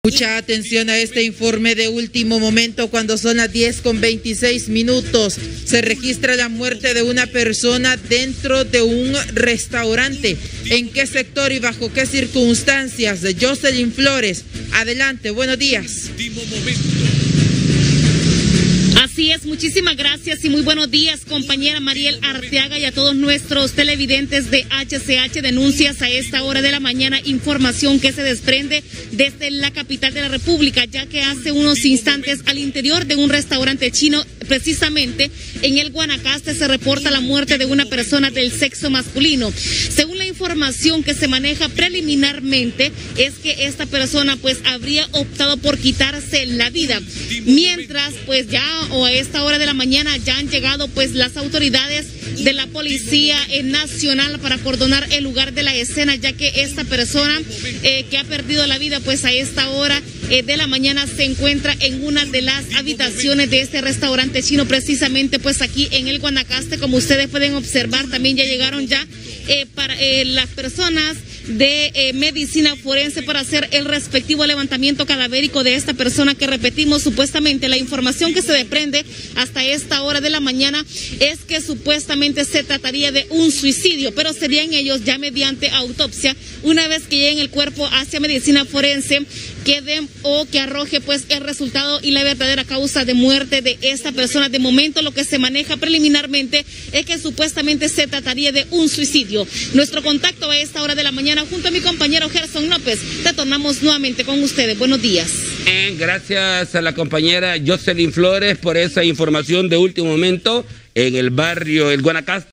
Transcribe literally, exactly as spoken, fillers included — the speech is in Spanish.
Mucha atención a este informe de último momento cuando son las diez con veintiséis minutos. Se registra la muerte de una persona dentro de un restaurante. ¿En qué sector y bajo qué circunstancias? De Jocelyn Flores. Adelante, buenos días. Así es, muchísimas gracias y muy buenos días, compañera Mariel Arteaga, y a todos nuestros televidentes de H C H Denuncias a esta hora de la mañana. Información que se desprende desde la capital de la República, ya que hace unos instantes al interior de un restaurante chino, precisamente en el Guanacaste, se reporta la muerte de una persona del sexo masculino. Según la información que se maneja preliminarmente, es que esta persona pues habría optado por quitarse la vida, mientras pues ya o a esta hora de la mañana ya han llegado pues las autoridades de la Policía Nacional para acordonar el lugar de la escena, ya que esta persona eh, que ha perdido la vida pues a esta hora eh, de la mañana se encuentra en una de las habitaciones de este restaurante chino, precisamente pues aquí en el Guanacaste. Como ustedes pueden observar, también ya llegaron ya eh, para eh, las personas de eh, medicina forense para hacer el respectivo levantamiento cadavérico de esta persona, que repetimos, supuestamente la información que se desprende hasta esta hora de la mañana es que supuestamente se trataría de un suicidio, pero serían ellos ya mediante autopsia, una vez que lleguen el cuerpo hacia medicina forense, que den o que arroje pues el resultado y la verdadera causa de muerte de esta persona. De momento lo que se maneja preliminarmente es que supuestamente se trataría de un suicidio. Nuestro contacto a esta hora de la mañana junto a mi compañero Gerson López. Retornamos nuevamente con ustedes. Buenos días. Gracias a la compañera Jocelyn Flores por esa información de último momento en el barrio El Guanacaste.